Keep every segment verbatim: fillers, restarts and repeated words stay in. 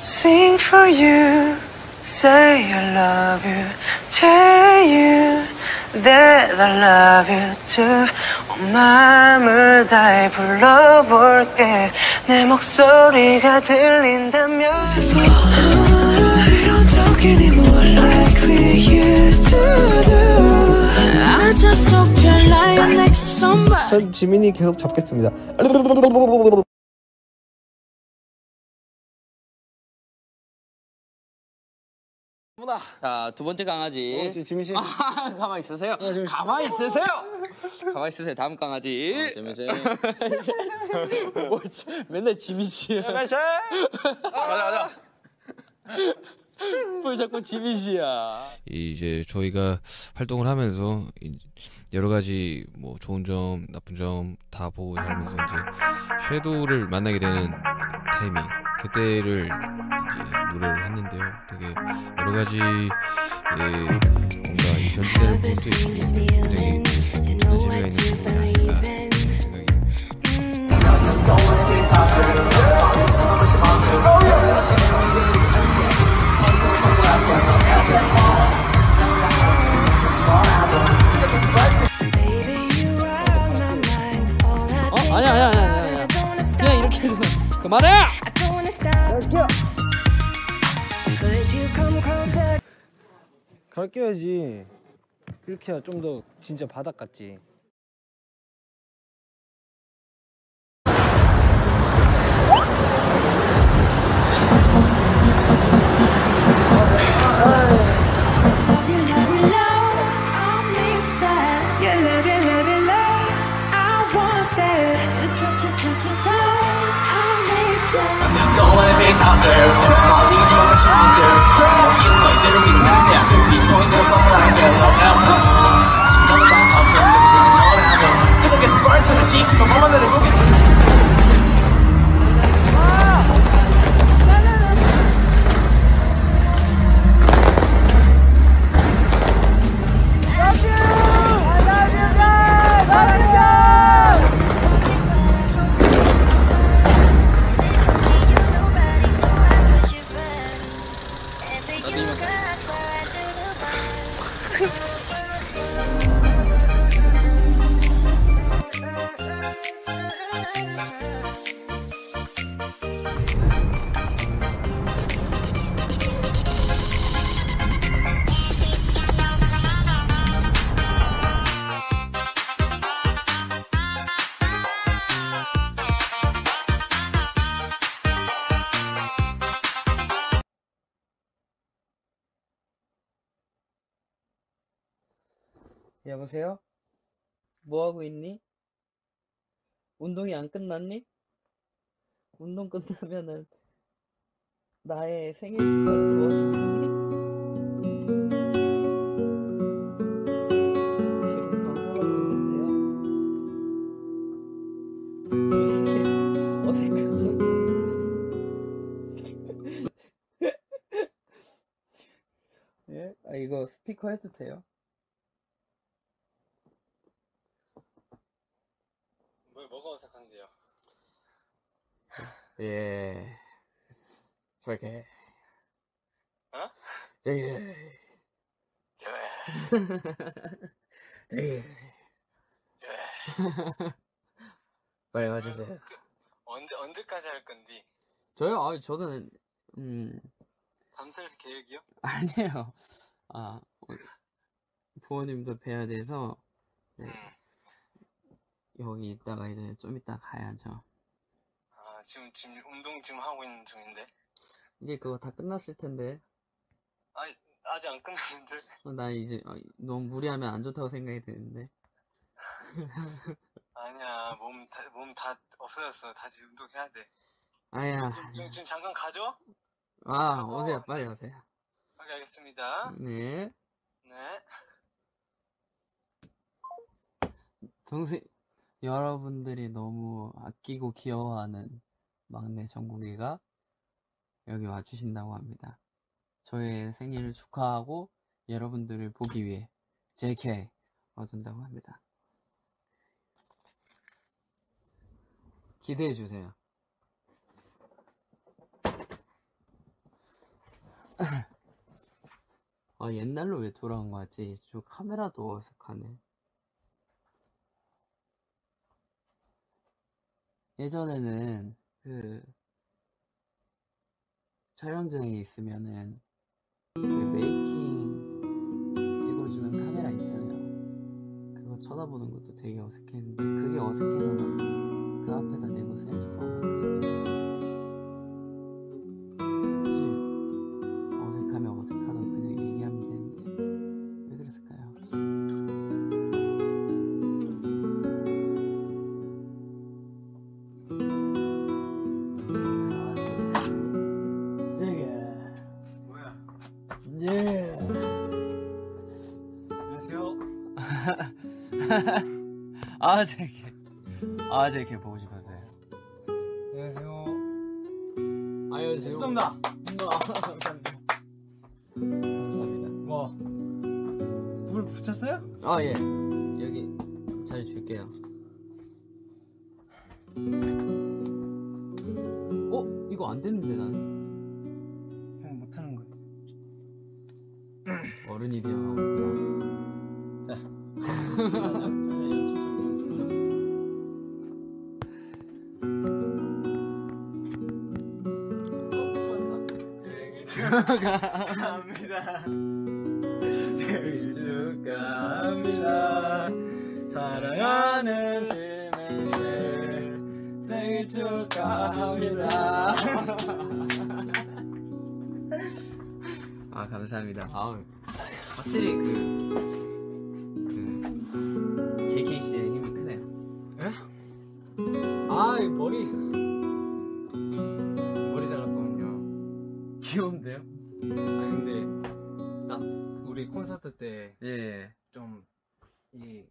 Sing for you, say I love you, tell you that I love you too. 온 마음을 다해 불러볼게. 내 목소리가 들린다면 Talking anymore like we used to do. I just hope you're lying next to somebody. 전 지민이 계속 잡겠습니다. 자, 두 번째 강아지. 어, 지민 씨. 아, 가만히 있으세요. 어, 지민 씨. 가만히 있으세요. 가만히 있으세요. 다음 강아지. 어, 지민 씨. 뭐, 맨날 지민 씨야. 지민 씨. 가자 가자. 뭘 자꾸 지민 씨야. 이제 저희가 활동을 하면서 여러 가지 뭐 좋은 점, 나쁜 점 다 보고 살면서 이제 섀도우를 만나게 되는 타이밍, 그때를 이제 노래를 했는데요. 되게 여러 가지 예, 뭔가 이 변주되는 부분도 있고 굉장히 재미가 있는 부분이 아닌가 어? 아니야 아니야 아니야 아니야. 그냥 이렇게 해도 그만해! 갈 껴야지. 이렇게 해야 좀 더 진짜 바닥 같지. 여보세요? 뭐하고 있니? 운동이 안 끝났니? 운동 끝나면은 나의 생일 축하를 도와줄 수 있니? 지금 방송하고 있는데요. 이게 어색하죠? 예? 아, 이거 스피커 해도 돼요? 뭐가 어색한데요? 예. 저렇게. 어? 저기. 저기. 저기. 저기. 빨리 와주세요. 그, 언제 언제까지 할 건디? 저요? 아, 저는 음 밤샐 계획이요? 아니에요. 아, 부모님도 뵈야 돼서 네. 음. 여기 있다가 이제 좀 이따 가야죠. 아, 지금 지금 운동 지금 하고 있는 중인데. 이제 그거 다 끝났을 텐데. 아니, 아직 안 끝났는데. 어, 나 이제 어, 너무 무리하면 안 좋다고 생각이 드는데. 아니야, 몸 다 몸 다 없어졌어. 다시 운동해야 돼. 아야. 지금, 지금, 지금 잠깐 가죠? 아, 오세요. 빨리 오세요. 오케이, 알겠습니다. 네. 네. 동생 여러분들이 너무 아끼고 귀여워하는 막내 정국이가 여기 와주신다고 합니다. 저의 생일을 축하하고 여러분들을 보기 위해 제이케이 와준다고 합니다. 기대해주세요. 아 옛날로 왜 돌아온 거 같지? 저 카메라도 어색하네. 예전에는 그 촬영장에 있으면은 그 메이킹 찍어주는 카메라 있잖아요. 그거 쳐다보는 것도 되게 어색했는데 그게 어색해서 막 그 앞에다 내고 센 척하고 막 그랬는데 사실 어색하면 어색하다고 그냥 얘기하면 되는데 왜 그랬을까요? 저기 뭐야? 이제 안녕하세요. 아 저기 아 저기 보고 싶었어요. 안녕하세요. 안녕하세요. 감사합니다. 감사합니다. 감사합니다. 뭐? 불 붙였어요? 아 예. 여기 잘 줄게요. 어? 이거 안 됐는데 나는 그냥 못하는 거예요. 어른이 되어가고 있구나. 축하합니다. 생일 축하합니다. 사랑하는 지민씨 생일 축하합니다. 아 감사합니다. 아 확실히 그, 그 제이케이씨의 힘이 크네요. 아, 이 머리 머리 잘랐거든요. 귀여운데요? 아니 근데 딱 우리 콘서트 때 예. 좀 이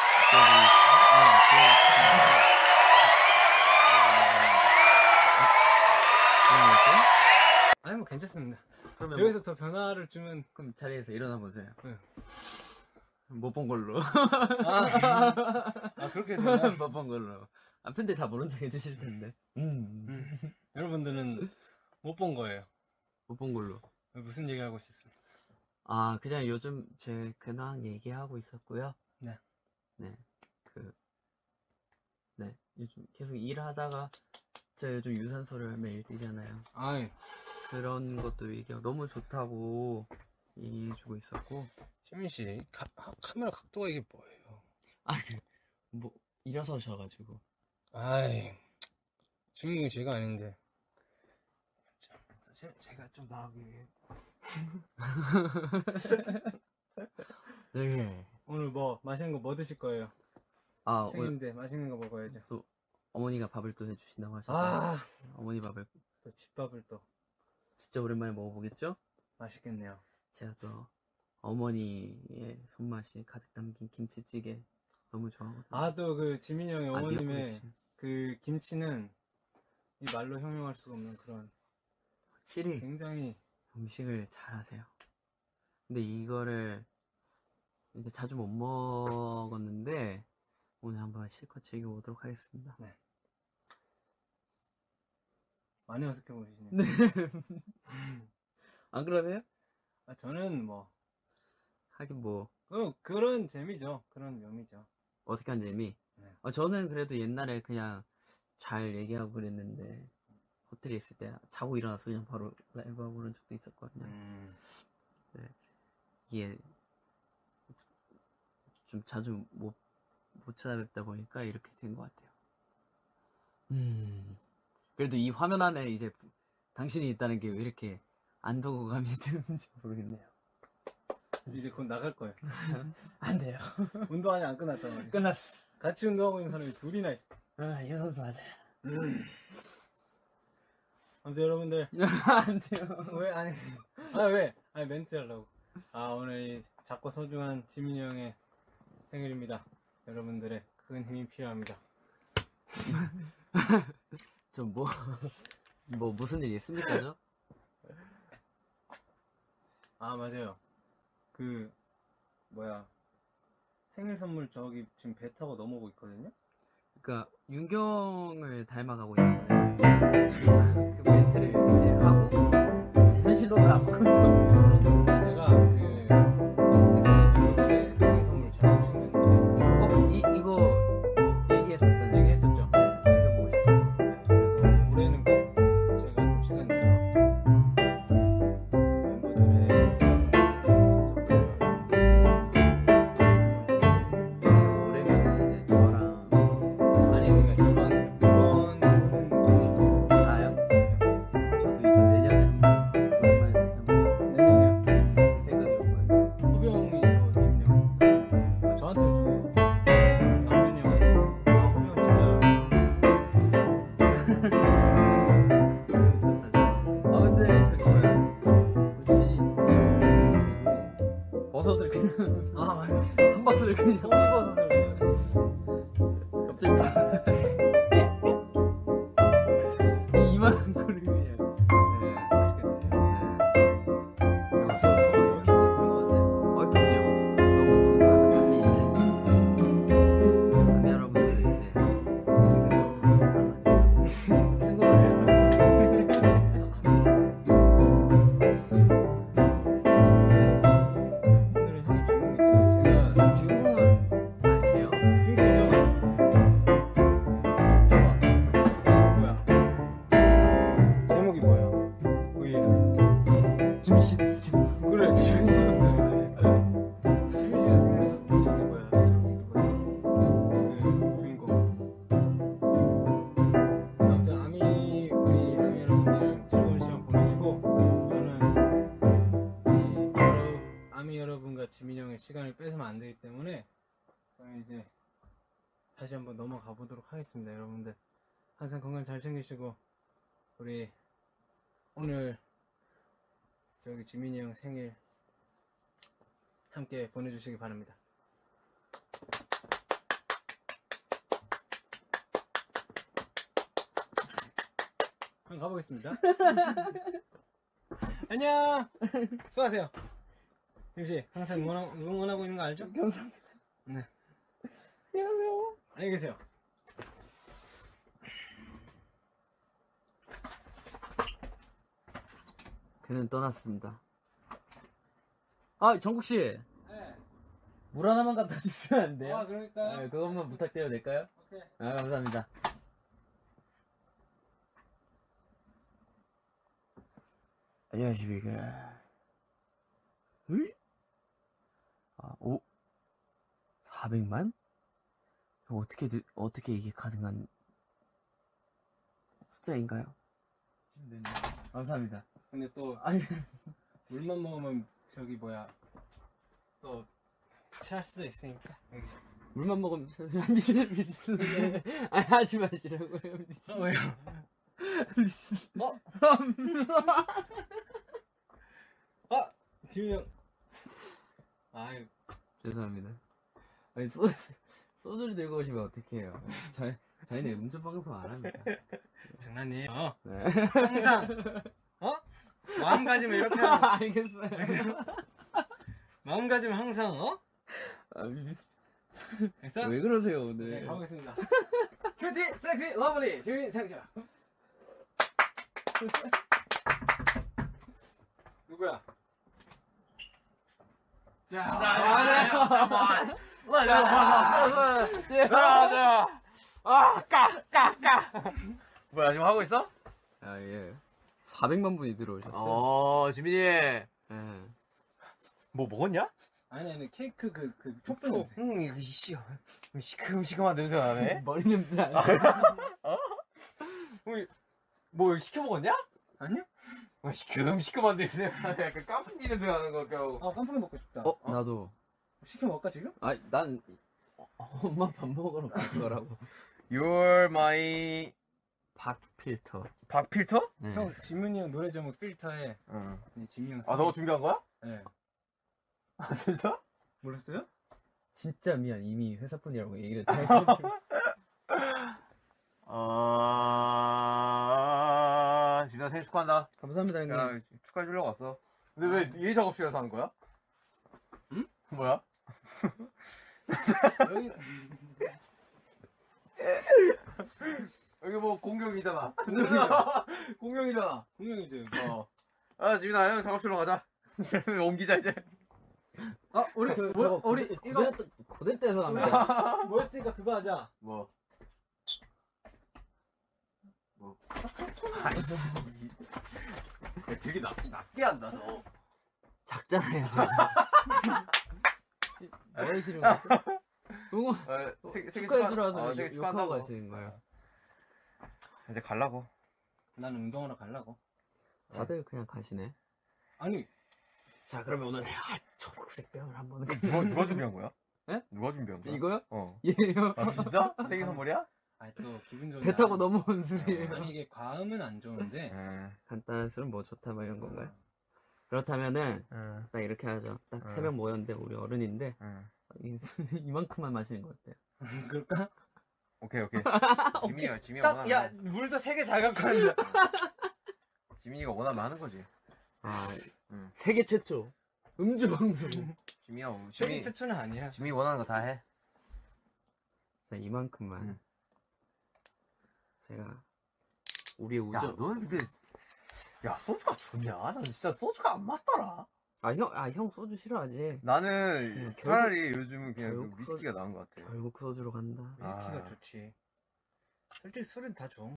아니 뭐 괜찮습니다. 그러면 여기서 더 변화를 주면 그럼 자리에서 일어나 보세요. 네. 못 본 걸로. 아, 아 그렇게 되나? 못 본 걸로. 아 팬들 다 모른 척 해주실 텐데. 음. 음. 여러분들은 못 본 거예요. 못 본 걸로. 무슨 얘기 하고 있었습니까? 아 그냥 요즘 제 근황 얘기하고 있었고요. 네. 네. 그. 네. 요즘 계속 일하다가 제가 요즘 유산소를 매일 뛰잖아요. 아이, 그런 것도 얘기하고 너무 좋다고 얘기해주고 있었고. 시민 씨, 가, 아, 카메라 각도가 이게 뭐예요? 아, 뭐 일어서셔가지고. 아이, 주인공이 제가 아닌데. 참, 사실 제가 좀 나오기 위해. 네. 오늘 뭐 맛있는 거 뭐 드실 거예요? 아 오늘 생일인데 맛있는 거 먹어야죠. 또 어머니가 밥을 또 해주신다고 하셔서 아, 어머니 밥을 또 집밥을 또 진짜 오랜만에 먹어보겠죠? 맛있겠네요. 제가 또 어머니의 손맛이 가득 담긴 김치찌개 너무 좋아하거든요. 아, 또 그 지민이 형의 아, 어머님의 미역국김치. 그 김치는 이 말로 형용할 수가 없는 그런 확실히 굉장히 음식을 잘하세요. 근데 이거를 이제 자주 못 먹었는데 오늘 한번 실컷 즐겨보도록 하겠습니다. 네. 많이 어색해 보이시네요. 네. 안 그러세요? 아, 저는 뭐 하긴 뭐 그, 그런 재미죠. 그런 묘미죠. 어색한 재미. 네. 어, 저는 그래도 옛날에 그냥 잘 얘기하고 그랬는데 호텔에 있을 때 자고 일어나서 그냥 바로 라이브하고 그런 적도 있었거든요. 음. 네. 이게 좀 자주 못, 못 찾아뵙다 보니까 이렇게 된 것 같아요. 음. 그래도 이 화면 안에 이제 당신이 있다는 게 왜 이렇게 안도감이 드는지 모르겠네요. 이제 곧 나갈 거예요. 안 돼요. 운동 아직 안 끝났단 말이에요. 끝났어. 같이 운동하고 있는 사람이 둘이나 있어. 아, 이 선수 맞아요. 음. 아무튼 여러분들 안 돼요. 왜 아니 아 왜? 아니 멘트 하려고. 아 오늘 이 작고 소중한 지민이 형의 생일입니다. 여러분들의 큰 힘이 필요합니다. 좀 뭐, 뭐 무슨 일이 있습니까, 저? 아 맞아요. 그 뭐야 생일 선물 저기 지금 배 타고 넘어오고 있거든요. 그러니까 윤경을 닮아가고 있는 거예요. 그 멘트를 이제 하고 현실로는 아무것도 제가 그 한 박스를 그냥 송이버섯을 갑자기 이만한 거를 그냥. 네. 맛있게 드세요. 제가 저, 저 여기 있어 들어가는데. 아, 그럼요. 너무 감사하죠. 사실 이제 아미 여러분들 이제 캥거루를 오늘은 형이 주인공인데 제가 중국은 아니에요. 주인공이죠. 잠깐. 이거 뭐야? 제목이 뭐야? 뭐예요? 지민 씨 등장. 그래 지민 씨 등장이잖아요. 지민 씨가 생각한 저기 뭐야? 저기 뭐야? 그 주인공. 아무튼 아미 우리 아미 여러분들 즐거운 시간 보내시고 저는 이 여러 아미 여러분과 지민 형의 시간을 뺏으면 안 되기 때문에 저는 이제 다시 한번 넘어가 보도록 하겠습니다. 여러분들 항상 건강 잘 챙기시고 우리 오늘 저기 지민이 형 생일 함께 보내주시기 바랍니다. 그럼 가보겠습니다. 안녕. 수고하세요. 김씨 항상 응원하, 응원하고 있는 거 알죠? 감사합니다. 네. 안녕하세요. 안녕히 계세요. 그는 떠났습니다. 아, 정국 씨. 네. 물 하나만 갖다 주시면 안 돼요? 아 그러니까. 아, 그것만 부탁드려도 될까요? 오케이. 아, 감사합니다. 안녕하십니까. 응? 아, 오? 사백만? 어떻게, 어떻게 이게 가능한 숫자인가요? 네, 감사합니다. 근데 또 아니, 물만 먹으면 저기 뭐야 또 체할 수도 있으니까. 여기. 물만 먹으면 미친, 미친. 아니, 하지 마시라고요, 미친. 어, 왜요? 미친. 어? 아! 지민이 형. 아유. 죄송합니다. 아니, 소주, 소주를 들고 오시면 어떡해요. 저희, 저희는 음주방송 안 합니다. 장난이에요. 어. 네. 항상 어? 마음가짐을 이렇게 하면 알겠어요. 마음가짐을 항상 어? 아, 미- 됐어? 왜 그러세요, 네, 오늘? 가보겠습니다. 큐티, 섹시, 러블리, 지민, 생쇼. 누구야? 자, 아, 뭐야 지금 하고 있어? 아, 예. 사백만 분이 들어오셨어요. 어 지민이 예. 뭐 먹었냐? 아니 아니 케이크 그 그 촉촉. 응 이거 씨 시큼시큼한 냄새 나네. 머리 냄새 나. 뭐 시켜 먹었냐? 아니요? 뭐 시큼시큼한 냄새 나네. 약간 깐풍기 냄새 나는 거 같고. 아 깜빡이 먹고 싶다. 어, 나도. 시켜 먹을까 지금? 아, 난 엄마 밥 먹으러 갈 거라고. You're my 박 필터. 박 필터? 네. 형 지민이 형 노래 제목 필터에 응. 지민이 형. 아 너가 준비한 거야? 네. 아 진짜? 몰랐어요? 진짜 미안. 이미 회사분이라고 얘기를 다 해가지고. 아 지민아 생일 축하한다. 감사합니다, 형님. 야 축하해 주려고 왔어. 근데 왜 이 작업실에서 하는 거야? 응? 뭐야? 여기 여기 뭐 공룡이잖아. 공룡이잖아. 분명히죠. 어. 아 지민아 형 작업실로 가자. 옮기자 이제. 아 우리 그, 뭐, 저거 우리 고대, 이거 고대, 고대 때에서 갑니다. 뭐였으니까 그거 하자. 뭐? 뭐? 아이씨. 야, 되게 낮, 낮게 한다 너. 작잖아요, 저. 뭐 하시는 거죠? 응원, 어, 세- 생일 축하해주러 축하- 와서 어, 생일 욕- 욕하고 축하한다고. 가시는 거예요. 이제 갈라고. 난 운동하러 가려고. 다들 그냥 가시네. 아니 자, 그러면 오늘 아, 초록색 병을 한번 누가, 누가 준비한 거야? 네? 누가 준비한 거야? 이거요? 어. 예요. 아 진짜? 생일 선물이야? 아니 또 기분 좋은 배 타고 넘어온 술이에요. 아니 이게 과음은 안 좋은데 응. 간단한 술은 뭐 좋다 뭐 이런 건가요? 그렇다면은 응. 딱 이렇게 하죠. 딱 세 응. 명 모였는데 우리 어른인데 응. 이- 이만큼만 마시는 거 어때요? 그럴까? 오케이 오케이. 지민이가 지민이가 딱, 원하면 야, 물도 세 개 잘 갖고 왔네. 지민이가 원하면 하는 거지. 아, 응. 세계 최초 음주 방송. 지민이가 세계 지민 최초는 아니야. 지민이 원하는 거 다 해. 자, 이만큼만. 응. 제가 우리 야 우정. 너는 근데 야 소주가 좋냐? 난 진짜 소주가 안 맞더라. 아, 형, 아, 형 소주 싫어하지? 나는 응, 차라리 요즘은 그냥 결국 그 위스키가 나은 것 같아. 결국 소주로 간다. 위스키가 아. 좋지. 솔직히 술은 다 좋은